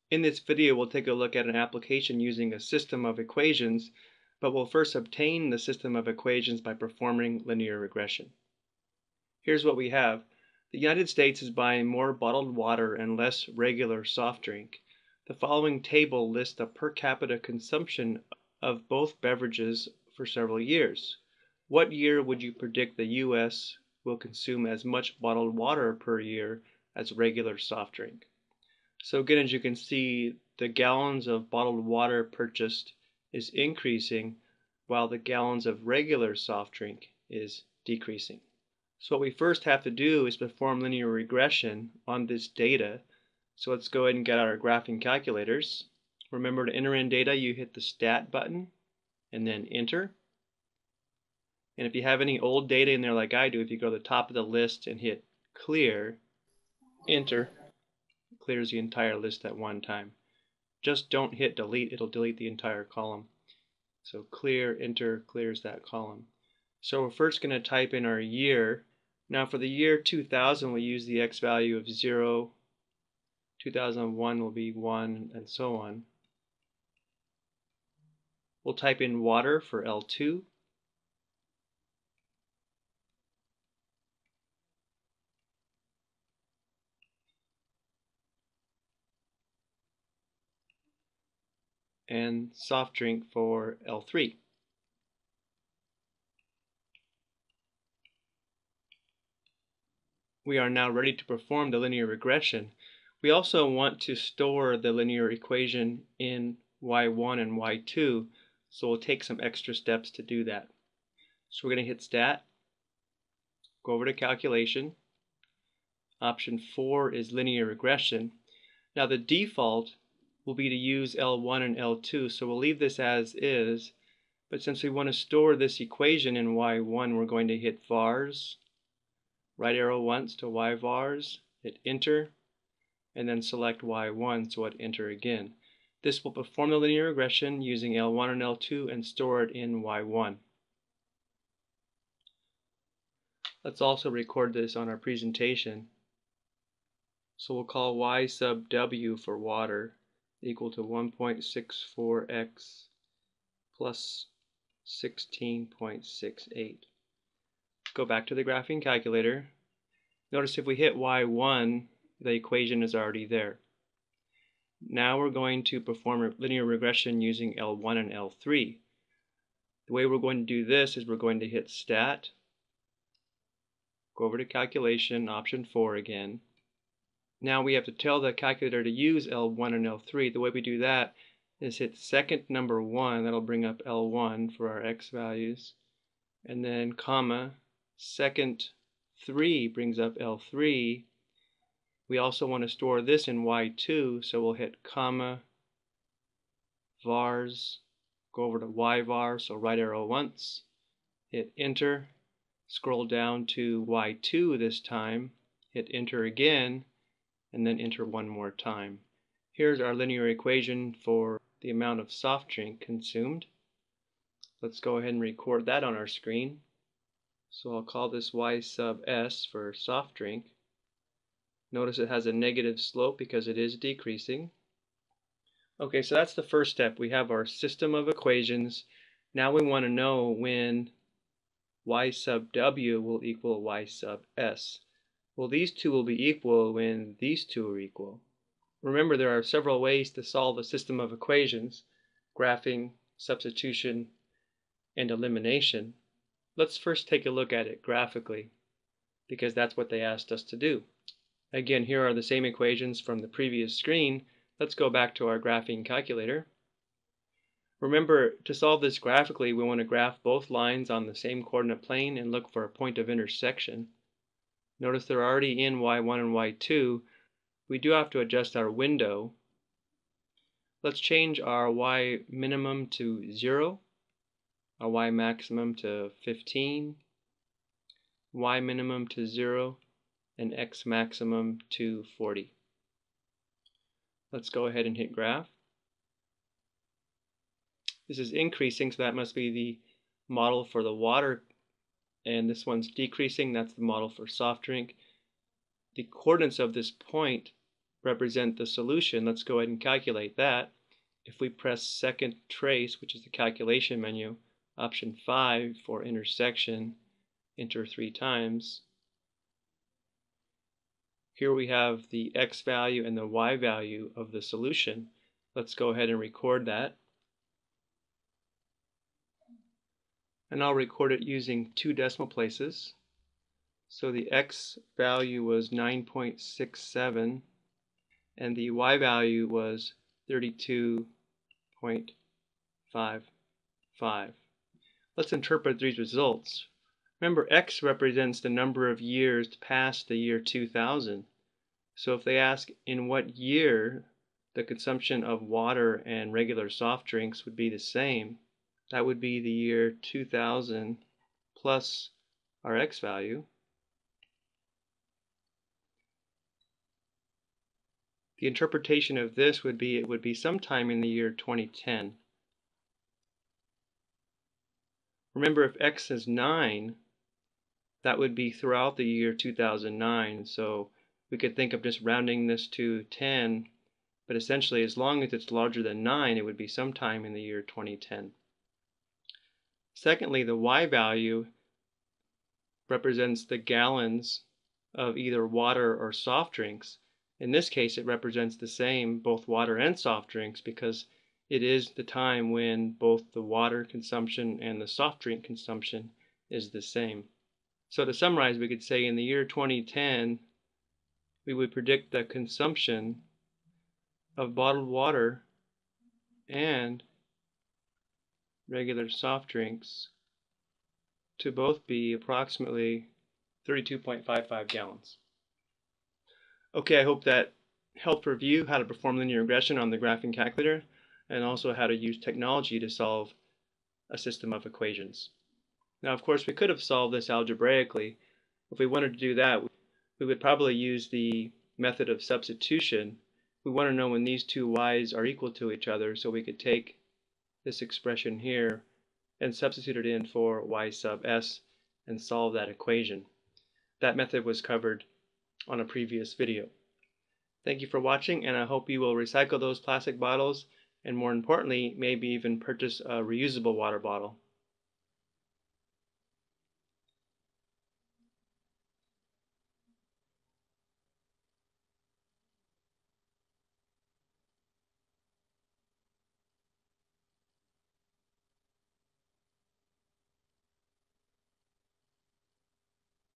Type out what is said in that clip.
In this video, we'll take a look at an application using a system of equations, but we'll first obtain the system of equations by performing linear regression. Here's what we have. The United States is buying more bottled water and less regular soft drink. The following table lists the per capita consumption of both beverages for several years. What year would you predict the U.S. will consume as much bottled water per year as regular soft drink? So again, as you can see, the gallons of bottled water purchased is increasing while the gallons of regular soft drink is decreasing. So what we first have to do is perform linear regression on this data. So let's go ahead and get out our graphing calculators. Remember, to enter in data, you hit the Stat button and then Enter. And if you have any old data in there like I do, if you go to the top of the list and hit Clear, Enter, clears the entire list at one time. Just don't hit delete, it'll delete the entire column. So clear, enter, clears that column. So we're first going to type in our year. Now for the year 2000, we use the x value of 0, 2001 will be 1, and so on. We'll type in water for L2. And soft drink for L3. We are now ready to perform the linear regression. We also want to store the linear equation in y1 and y2, so we'll take some extra steps to do that. So we're going to hit Stat, go over to Calculation. Option 4 is linear regression. Now the default will be to use L1 and L2, so we'll leave this as is, but since we want to store this equation in y1, we're going to hit vars, right arrow once to yvars, hit enter, and then select y1, so hit enter again. This will perform the linear regression using L1 and L2 and store it in y1. Let's also record this on our presentation. So we'll call y sub w for water equal to 1.64x plus 16.68. Go back to the graphing calculator. Notice if we hit y1, the equation is already there. Now we're going to perform linear regression using L1 and L3. The way we're going to do this is we're going to hit Stat, go over to Calculation, option 4 again. Now we have to tell the calculator to use L1 and L3. The way we do that is hit second number 1, that'll bring up L1 for our x values, and then comma, second 3 brings up L3. We also want to store this in y2, so we'll hit comma, vars, go over to yvar, so right arrow once, hit enter, scroll down to y2 this time, hit enter again, and then enter one more time. Here's our linear equation for the amount of soft drink consumed. Let's go ahead and record that on our screen. So I'll call this y sub s for soft drink. Notice it has a negative slope because it is decreasing. Okay, so that's the first step. We have our system of equations. Now we want to know when y sub w will equal y sub s. Well, these two will be equal when these two are equal. Remember, there are several ways to solve a system of equations: graphing, substitution, and elimination. Let's first take a look at it graphically, because that's what they asked us to do. Again, here are the same equations from the previous screen. Let's go back to our graphing calculator. Remember, to solve this graphically, we want to graph both lines on the same coordinate plane and look for a point of intersection. Notice they're already in y1 and y2. We do have to adjust our window. Let's change our y minimum to 0, our y maximum to 15, y minimum to 0, and x maximum to 40. Let's go ahead and hit graph. This is increasing, so that must be the model for the water, and this one's decreasing, that's the model for soft drink. The coordinates of this point represent the solution. Let's go ahead and calculate that. If we press second trace, which is the calculation menu, option 5 for intersection, enter 3 times. Here we have the x value and the y value of the solution. Let's go ahead and record that. And I'll record it using 2 decimal places. So the x value was 9.67 and the y value was 32.55. Let's interpret these results. Remember, x represents the number of years past the year 2000. So if they ask in what year the consumption of water and regular soft drinks would be the same, that would be the year 2000 plus our x value. The interpretation of this would be it would be sometime in the year 2010. Remember, if x is 9, that would be throughout the year 2009. So we could think of just rounding this to 10, but essentially as long as it's larger than 9, it would be sometime in the year 2010. Secondly, the y value represents the gallons of either water or soft drinks. In this case, it represents the same, both water and soft drinks, because it is the time when both the water consumption and the soft drink consumption is the same. So to summarize, we could say in the year 2010, we would predict the consumption of bottled water and regular soft drinks to both be approximately 32.55 gallons. Okay, I hope that helped review how to perform linear regression on the graphing calculator and also how to use technology to solve a system of equations. Now, of course, we could have solved this algebraically. If we wanted to do that, we would probably use the method of substitution. We want to know when these two y's are equal to each other, so we could take this expression here and substitute it in for y sub s and solve that equation. That method was covered on a previous video. Thank you for watching, and I hope you will recycle those plastic bottles and, more importantly, maybe even purchase a reusable water bottle.